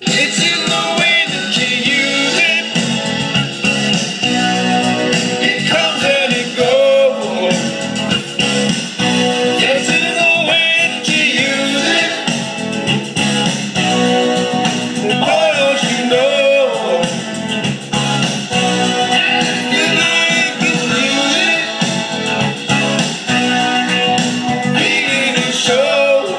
It's in the way that you use it. It comes and it goes. It's in the way that you use it. Boy, don't you know? You like to use it. Being a show.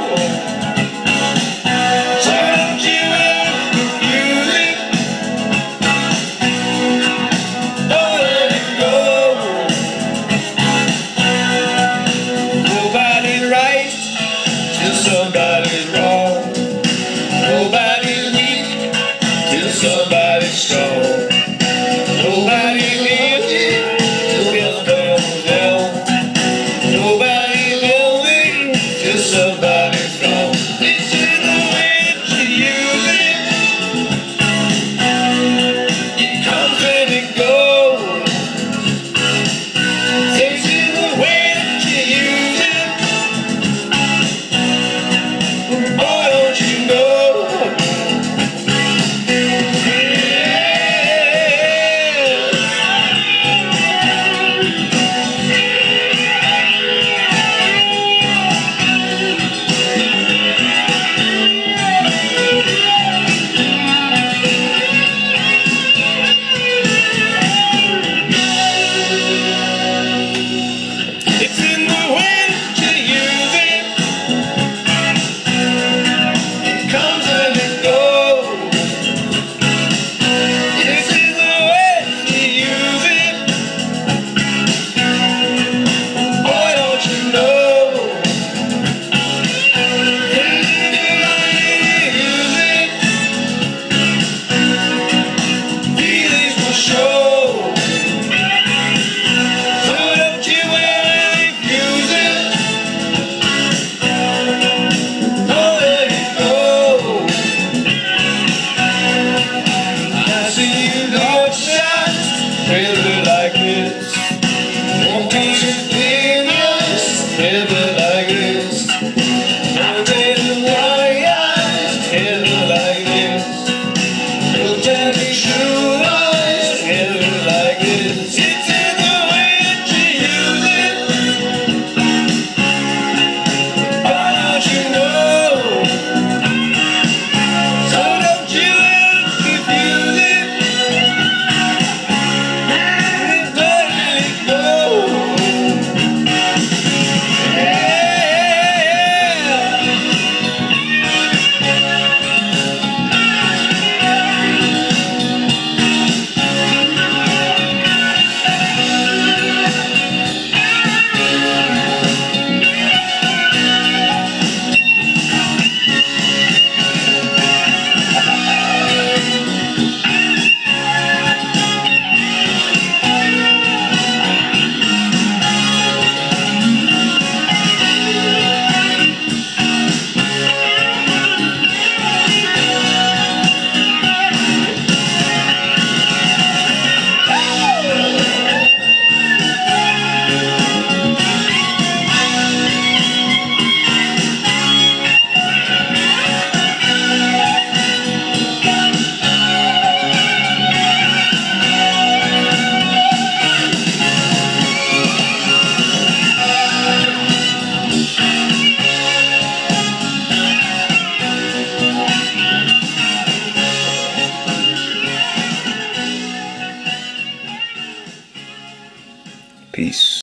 Somebody's wrong. Nobody's weak till somebody's strong. Nobody's empty till they're down. Nobody's healthy till somebody's strong. It's in the way that you use it. It comes and it goes. It's in the way that you use it. Boy, don't you know? It's in the way that you use it. It comes and it goes. It's in the way that you use it. Boy, don't you know? It's in the way you use it. Feelings will show. So don't you ever refuse it. Don't let it go. I see you don't shots ever like this. Won't be fingers ever like this. Won't be the white eyes ever like this. Won't tell me true lies ever like this. It's in the way that you use it. Why don't you know? So don't you ever confuse it. Let it go. Peace.